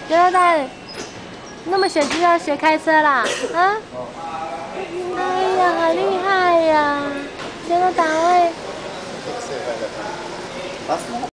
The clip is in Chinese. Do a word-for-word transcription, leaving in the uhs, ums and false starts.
杰罗蛋，那么小就要学开车啦？啊？哎呀，好厉害呀！杰罗蛋会。